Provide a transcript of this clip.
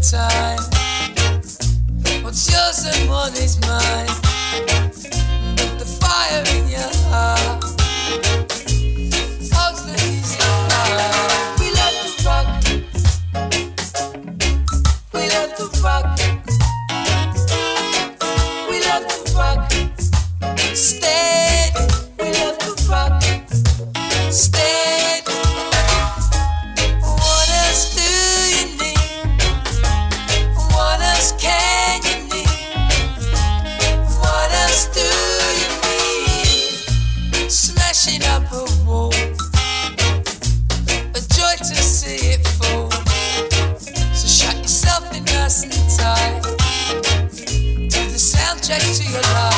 time. What's yours and what is mine? But the fire in your heart hugs the easy heart. We love to rock. We love to rock. We love to rock. Stay. We love to rock. Stay. What else do you need? What else can you need? What else do you need? Smashing up a wall, a joy to see it fall. So shut yourself in nice and tight to the soundtrack to your life.